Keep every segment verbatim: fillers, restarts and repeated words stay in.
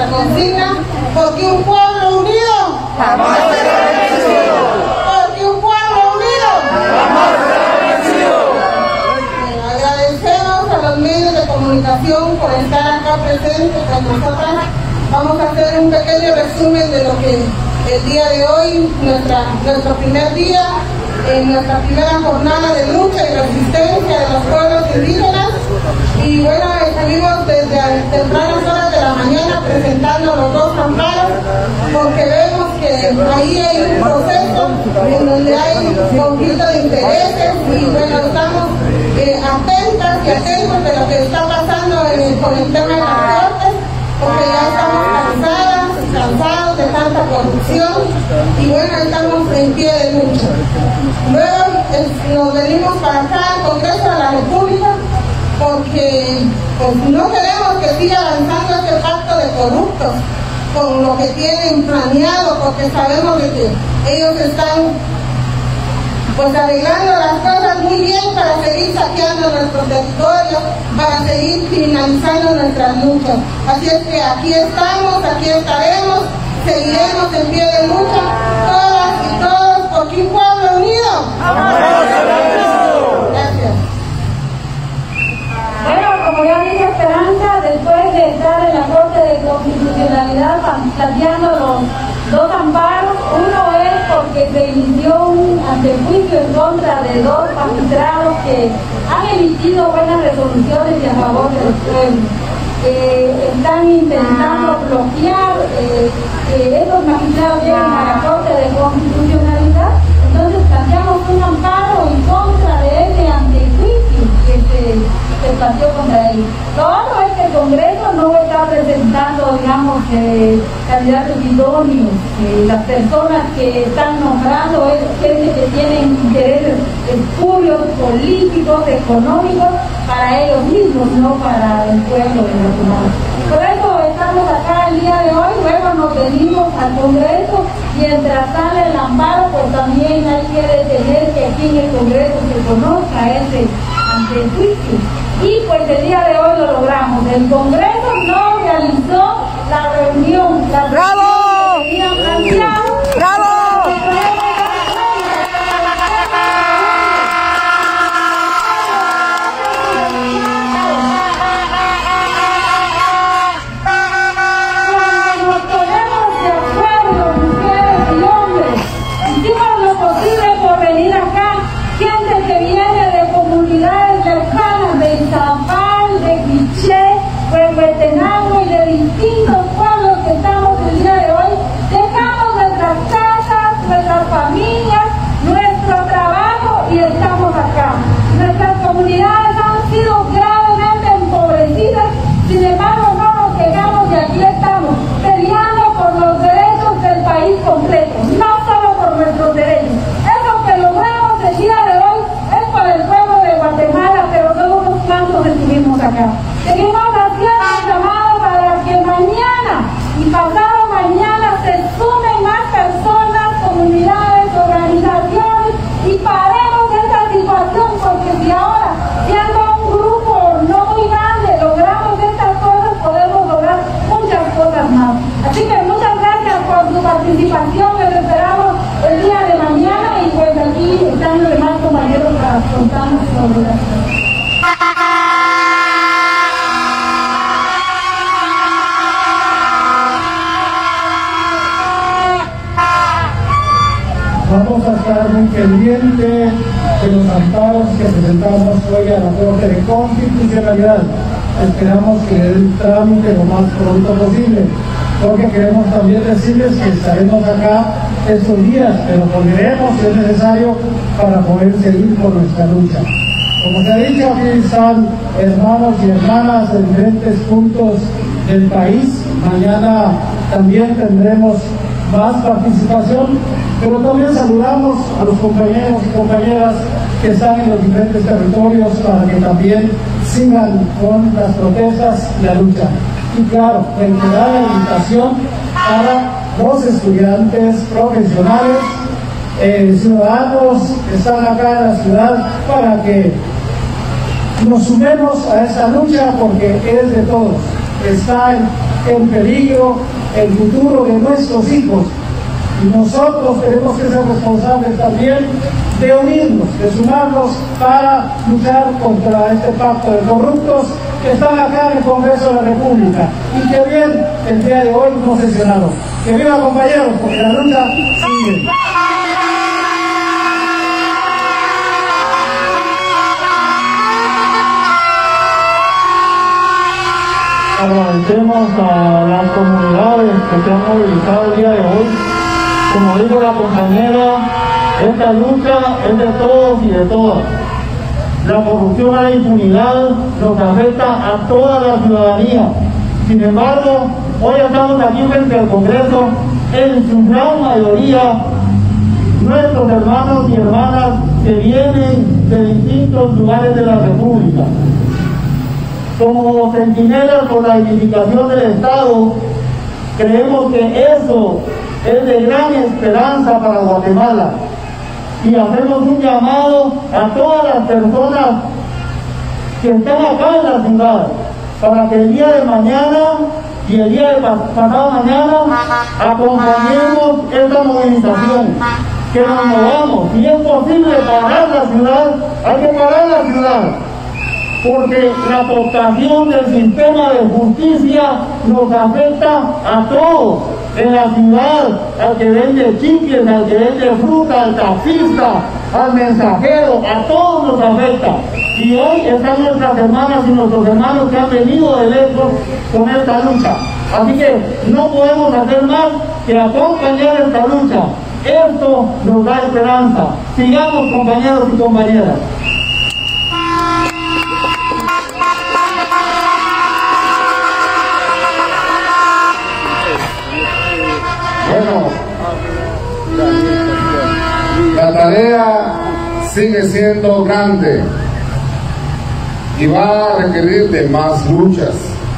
nuestra consigna, porque un pueblo unido jamás será vencido. Porque un pueblo unido jamás será vencido. Bueno, agradecemos a los medios de comunicación por estar acá presentes con nosotras. Vamos a hacer un pequeño resumen de lo que el día de hoy, nuestra, nuestro primer día, en nuestra primera jornada de lucha y resistencia de los pueblos indígenas. Y bueno, estuvimos desde tempranas horas de la mañana presentando los dos amparos, porque vemos que ahí hay un proceso en donde hay conflicto de intereses y bueno, estamos eh, atentas y atentos de lo que está pasando en el, con el tema de las cortes, porque ya estamos cansadas, cansados de tanta corrupción y bueno, estamos en pie de lucha. Luego es, nos venimos para acá al Congreso de la República porque pues, no queremos que siga avanzando este pacto de corruptos con lo que tienen planeado, porque sabemos de que ellos están pues arreglando las cosas muy bien para seguir saqueando nuestro territorio, para seguir criminalizando nuestras luchas. Así es que aquí estamos, aquí estaremos, seguiremos en pie de lucha, todas y todos, porque un pueblo unido. Gracias. Bueno, como ya dijo Esperanza, después de estar en la Corte de Constitucionalidad planteando los dos amparos, uno es porque se inició un antejuicio en contra de dos magistrados que han emitido buenas resoluciones y a favor del pueblo. Eh, están intentando bloquear eh, que esos magistrados lleguen a la Corte de Constitucionalidad. Entonces planteamos un amparo en contra de ese antejuicio que se, se planteó contra ellos. Lo otro es que el Congreso no está presentando, digamos, eh, candidatos idóneos. Eh, las personas que están nombrando es gente que tienen intereses espurios, políticos, económicos, para ellos mismos, no para el pueblo nacional. Por eso estamos acá el día de hoy, luego nos venimos al Congreso, mientras sale el amparo, pues también hay que detener que aquí en el Congreso se conozca ese antejuicio. Y pues el día de hoy lo logramos. El Congreso no realizó la reunión, la ¡bravo! reunión que tenían planteado. ¡Bravo! Y de distintos pueblos que estamos el día de hoy, dejamos nuestras casas, nuestras familias, nuestro trabajo y estamos acá. Nuestras comunidades han sido gravemente empobrecidas, sin embargo no nos quejamos y aquí estamos peleando por los derechos del país completo, no solo por nuestros derechos. Eso que logramos el día de hoy es por el pueblo de Guatemala, pero todos unos cuantos estuvimos acá. Seguimos haciendo un llamado para que mañana y pasado mañana se sumen más personas, comunidades, organizaciones y paremos esta situación, porque si ahora, siendo un grupo no muy grande, logramos estas cosas, podemos lograr muchas cosas más. Así que muchas gracias por su participación, les esperamos el día de mañana y pues aquí están los demás compañeros para contarnos sobre la situación. Vamos a estar muy pendientes de los amparos que presentamos hoy a la Corte de Constitucionalidad. Esperamos que den trámite lo más pronto posible, porque queremos también decirles que estaremos acá estos días, pero volveremos si es necesario para poder seguir con nuestra lucha. Como se ha dicho, aquí están hermanos y hermanas de diferentes puntos del país. Mañana también tendremos más participación, pero también saludamos a los compañeros y compañeras que están en los diferentes territorios para que también sigan con las protestas y la lucha. Y claro, reiterar la invitación para los estudiantes profesionales, eh, ciudadanos que están acá en la ciudad, para que nos sumemos a esta lucha, porque es de todos. está en, en peligro el futuro de nuestros hijos. Y nosotros tenemos que ser responsables también de unirnos, de sumarnos para luchar contra este pacto de corruptos que están acá en el Congreso de la República y que bien el día de hoy hemos sesionado. Que viva, compañeros, porque la lucha sigue. Agradecemos a las comunidades que se han movilizado el día de hoy. Como dijo la compañera, esta lucha es de todos y de todas. La corrupción y la impunidad nos afecta a toda la ciudadanía. Sin embargo, hoy estamos aquí frente al Congreso, en su gran mayoría, nuestros hermanos y hermanas que vienen de distintos lugares de la República. Como centinelas por la edificación del Estado, creemos que eso es de gran esperanza para Guatemala. Y hacemos un llamado a todas las personas que están acá en la ciudad, para que el día de mañana y el día de pasado mañana acompañemos esta movilización, que nos movamos. Si es posible parar la ciudad, hay que parar la ciudad, porque la cooptación del sistema de justicia nos afecta a todos. En la ciudad, al que vende chicles, al que vende fruta, al taxista, al mensajero, a todos nos afecta. Y hoy están nuestras hermanas y nuestros hermanos que han venido de lejos con esta lucha. Así que no podemos hacer más que acompañar esta lucha. Esto nos da esperanza. Sigamos, compañeros y compañeras. Bueno, la tarea sigue siendo grande y va a requerir de más luchas.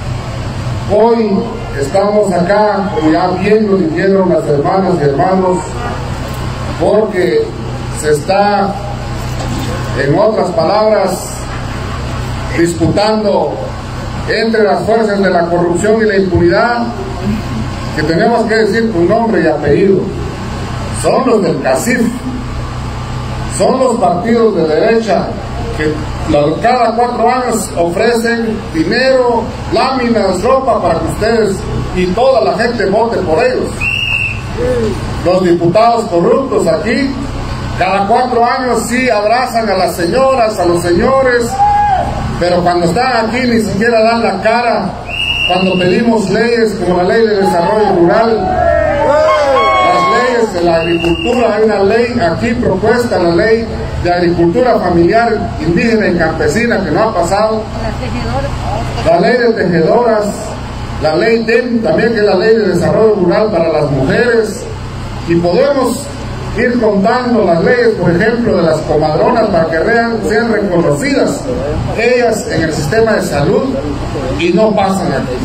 Hoy estamos acá, como ya bien lo dijeron las hermanas y hermanos, porque se está, en otras palabras, disputando entre las fuerzas de la corrupción y la impunidad, que tenemos que decir con nombre y apellido. Son los del CACIF, son los partidos de derecha que cada cuatro años ofrecen dinero, láminas, ropa para que ustedes y toda la gente vote por ellos. Los diputados corruptos aquí, cada cuatro años sí abrazan a las señoras, a los señores, pero cuando están aquí ni siquiera dan la cara. Cuando pedimos leyes como la ley de desarrollo rural, las leyes de la agricultura, hay una ley aquí propuesta, la ley de agricultura familiar, indígena y campesina, que no ha pasado, la ley de tejedoras, la ley D E M también, que es la ley de desarrollo rural para las mujeres, y podemos ir contando las leyes, por ejemplo, de las comadronas, para que rean, sean reconocidas ellas en el sistema de salud, y no pasan aquí.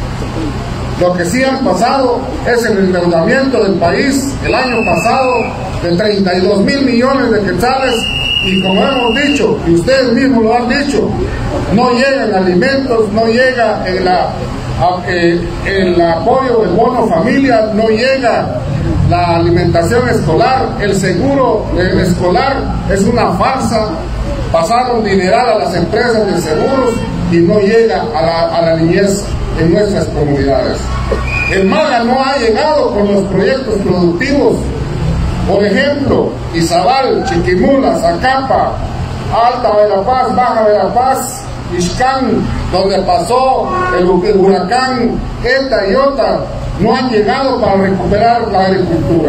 Lo que sí han pasado es el endeudamiento del país el año pasado de treinta y dos mil millones de quetzales, y como hemos dicho, y ustedes mismos lo han dicho, no llegan alimentos, no llega el, el, el apoyo del bono familia, no llega la alimentación escolar, el seguro escolar es una farsa. Pasaron dineral a las empresas de seguros y no llega a la, a la niñez en nuestras comunidades. El MAGA no ha llegado con los proyectos productivos. Por ejemplo, Izabal, Chiquimula, Zacapa, Alta Verapaz, Baja Verapaz, Ixcán, donde pasó el huracán Eta y Ota, no han llegado para recuperar la agricultura.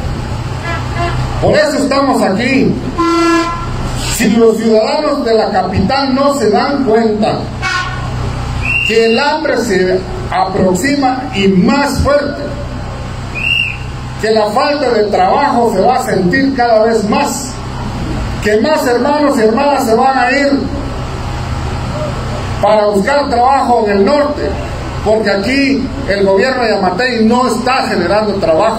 Por eso estamos aquí. Si los ciudadanos de la capital no se dan cuenta que el hambre se aproxima y más fuerte, que la falta de trabajo se va a sentir cada vez más, que más hermanos y hermanas se van a ir para buscar trabajo en el norte, porque aquí el gobierno de Yamatei no está generando trabajo.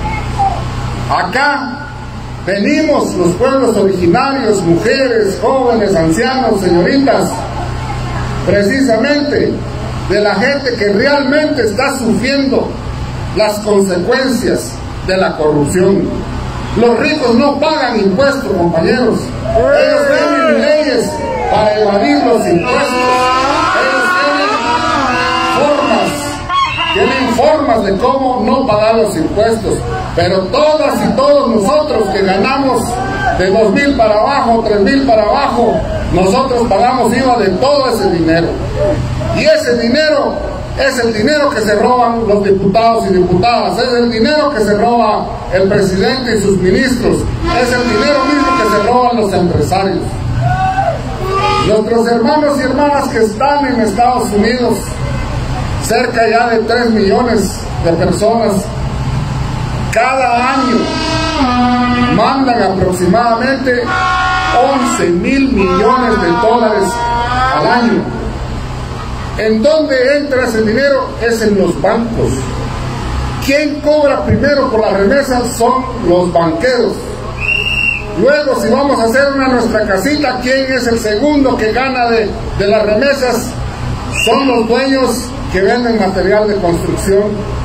Acá venimos los pueblos originarios, mujeres, jóvenes, ancianos, señoritas, precisamente de la gente que realmente está sufriendo las consecuencias de la corrupción. Los ricos no pagan impuestos, compañeros. Ellos tienen leyes para evadir los impuestos. Ellos tienen formas, tienen formas de cómo no pagar los impuestos. Pero todas y todos nosotros que ganamos de dos mil para abajo, tres mil para abajo, nosotros pagamos I V A de todo ese dinero. Y ese dinero es el dinero que se roban los diputados y diputadas, es el dinero que se roba el presidente y sus ministros, es el dinero mismo que se roban los empresarios. Nuestros hermanos y hermanas que están en Estados Unidos, cerca ya de tres millones de personas, cada año mandan aproximadamente once mil millones de dólares al año. ¿En dónde entra ese dinero? Es en los bancos. ¿Quién cobra primero por las remesas? Son los banqueros. Luego, si vamos a hacer una nuestra casita, ¿quién es el segundo que gana de, de las remesas? Son los dueños que venden material de construcción.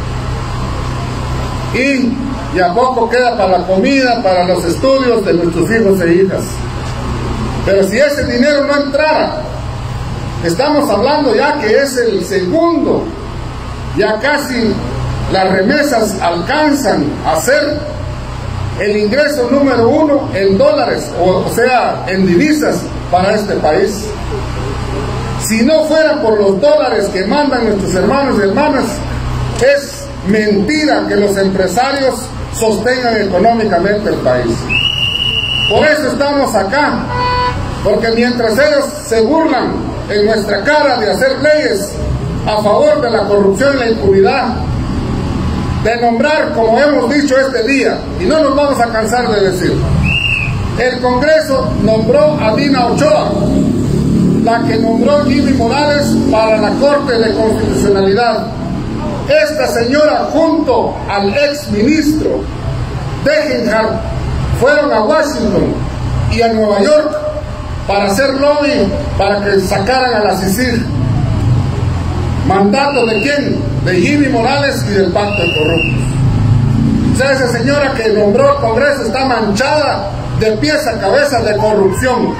Y, y a poco queda para la comida, para los estudios de nuestros hijos e hijas. Pero si ese dinero no entrara, estamos hablando ya que es el segundo, ya casi las remesas alcanzan a ser el ingreso número uno en dólares, o, o sea, en divisas para este país. Si no fuera por los dólares que mandan nuestros hermanos y hermanas, es mentira que los empresarios sostengan económicamente el país. Por eso estamos acá, porque mientras ellos se burlan en nuestra cara de hacer leyes a favor de la corrupción y la impunidad, de nombrar, como hemos dicho este día, y no nos vamos a cansar de decir, el Congreso nombró a Dina Ochoa, la que nombró Jimmy Morales para la Corte de Constitucionalidad. Esta señora junto al ex ministro Degenhardt fueron a Washington y a Nueva York para hacer lobby para que sacaran a la CICIG. ¿Mandato de quién? De Jimmy Morales y del Pacto de Corruptos. O sea, esa señora que nombró el Congreso está manchada de pies a cabeza de corrupción.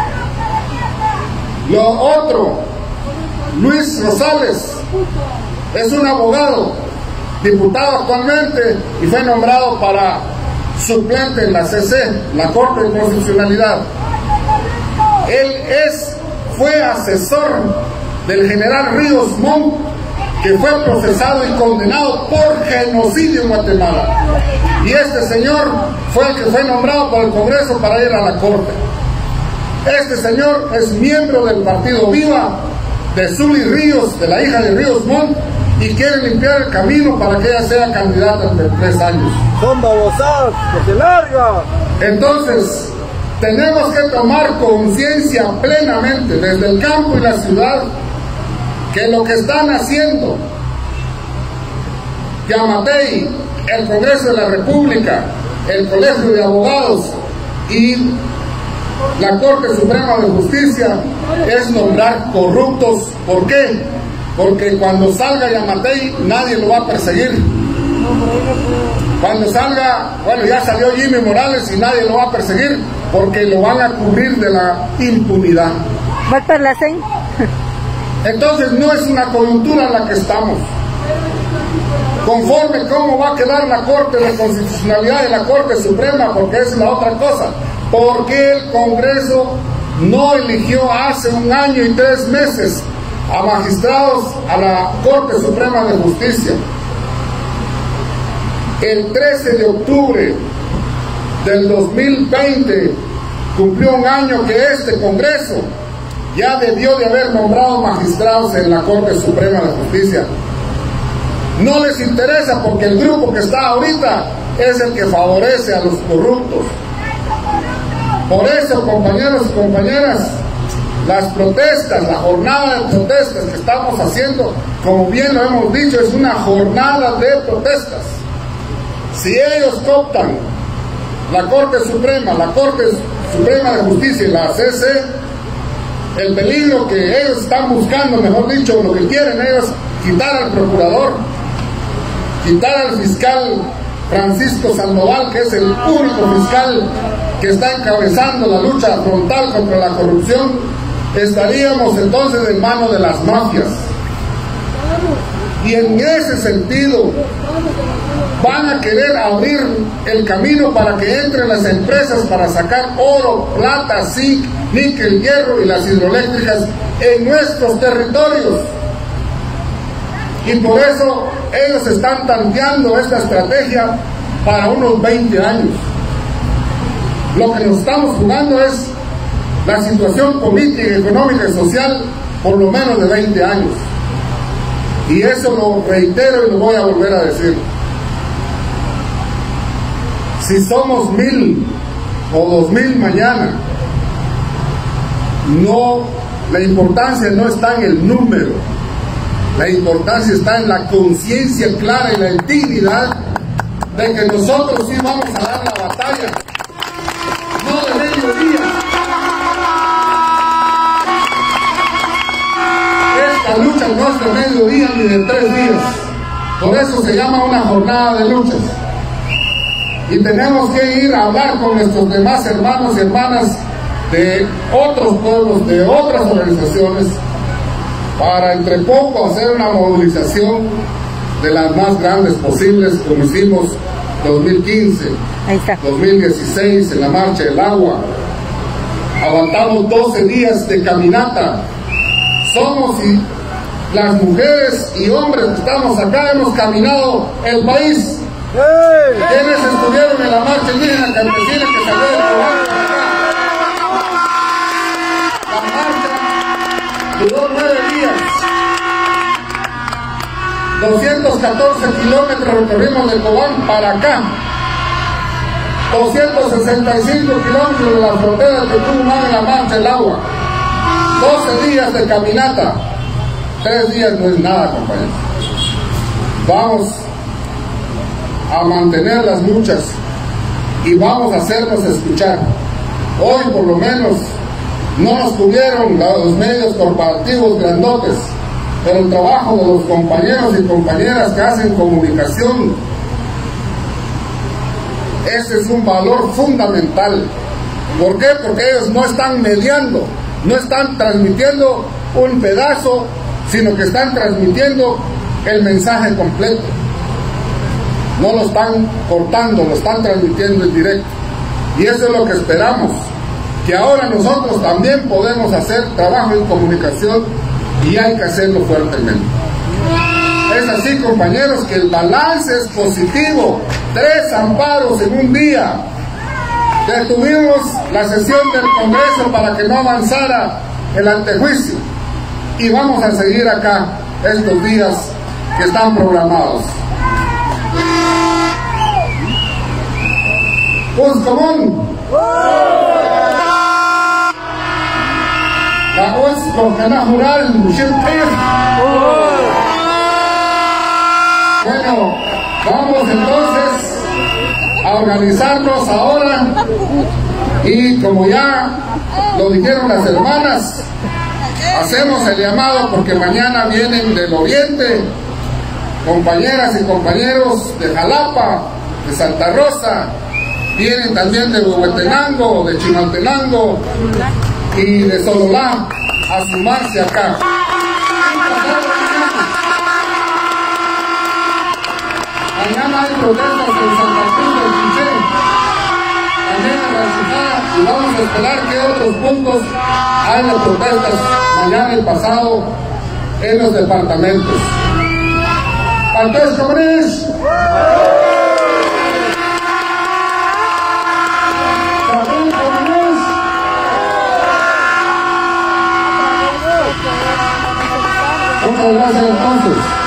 Lo otro, Luis Rosales, es un abogado, diputado actualmente, y fue nombrado para suplente en la C C, la Corte de Constitucionalidad. Él es, fue asesor del general Ríos Montt, que fue procesado y condenado por genocidio en Guatemala. Y este señor fue el que fue nombrado por el Congreso para ir a la Corte. Este señor es miembro del partido Viva, de Zuli Ríos, de la hija de Ríos Montt, y quiere limpiar el camino para que ella sea candidata en tres años. Son babosadas, que se larga. Entonces, tenemos que tomar conciencia plenamente, desde el campo y la ciudad, que lo que están haciendo Yamatei, el Congreso de la República, el Colegio de Abogados y la Corte Suprema de Justicia es nombrar corruptos. ¿Por qué? Porque cuando salga Yamatei nadie lo va a perseguir. Cuando salga, bueno, ya salió Jimmy Morales y nadie lo va a perseguir porque lo van a cubrir de la impunidad. Entonces no es una coyuntura en la que estamos. Conforme cómo va a quedar la Corte de Constitucionalidad y la Corte Suprema, porque esa es la otra cosa. Porque el Congreso no eligió hace un año y tres meses a magistrados a la Corte Suprema de Justicia. El trece de octubre del dos mil veinte cumplió un año que este Congreso ya debió de haber nombrado magistrados en la Corte Suprema de Justicia. No les interesa porque el grupo que está ahorita es el que favorece a los corruptos. Por eso, compañeros y compañeras, las protestas, la jornada de protestas que estamos haciendo, como bien lo hemos dicho, es una jornada de protestas. Si ellos cooptan la Corte Suprema, la Corte Suprema de Justicia y la C C, el peligro que ellos están buscando, mejor dicho, lo que quieren ellos, quitar al procurador, quitar al fiscal Francisco Sandoval, que es el único fiscal que está encabezando la lucha frontal contra la corrupción, estaríamos entonces en manos de las mafias. Y en ese sentido van a querer abrir el camino para que entren las empresas para sacar oro, plata, zinc, níquel, hierro y las hidroeléctricas en nuestros territorios. Y por eso ellos están tanteando esta estrategia para unos veinte años. Lo que nos estamos jugando es la situación política, económica y social por lo menos de veinte años. Y eso lo reitero y lo voy a volver a decir. Si somos mil o dos mil mañana, no, la importancia no está en el número, la importancia está en la conciencia clara y la dignidad de que nosotros sí vamos a dar la batalla, no de mediodía. Esta lucha no es de mediodía ni de tres días, por eso se llama una jornada de luchas. Y tenemos que ir a hablar con nuestros demás hermanos y hermanas de otros pueblos, de otras organizaciones, para entre poco hacer una movilización de las más grandes posibles, como hicimos dos mil quince, dos mil dieciséis en la Marcha del Agua. Aguantamos doce días de caminata. Somos y las mujeres y hombres que estamos acá hemos caminado el país. ¿Quiénes estuvieron en la marcha indígena campesina que salió del Cobán? La marcha duró nueve días. doscientos catorce kilómetros recorrimos de Cobán para acá. doscientos sesenta y cinco kilómetros de la frontera de Tucumán en la Marcha del Agua. doce días de caminata. tres días no es nada, compañeros. Vamos a mantener las luchas y vamos a hacernos escuchar. Hoy por lo menos no nos tuvieron los medios corporativos grandotes, pero el trabajo de los compañeros y compañeras que hacen comunicación, ese es un valor fundamental. ¿Por qué? Porque ellos no están mediando, no están transmitiendo un pedazo, sino que están transmitiendo el mensaje completo. No lo están cortando, lo están transmitiendo en directo. Y eso es lo que esperamos, que ahora nosotros también podemos hacer trabajo en comunicación y hay que hacerlo fuertemente. Es así, compañeros, que el balance es positivo. Tres amparos en un día. Detuvimos la sesión del Congreso para que no avanzara el antejuicio. Y vamos a seguir acá estos días que están programados. Pues común. La voz con jural, bueno, vamos entonces a organizarnos ahora y como ya lo dijeron las hermanas, hacemos el llamado porque mañana vienen del oriente compañeras y compañeros de Jalapa, de Santa Rosa, vienen también de Huehuetenango, de Chimaltenango y de Sololá a sumarse acá. Mañana hay protestas en Santa Cruz del Quiché, también en la ciudad, y vamos a esperar que otros puntos hay las protestas mañana y pasado en los departamentos. ¡Partidos Comunistas! Muchas gracias entonces.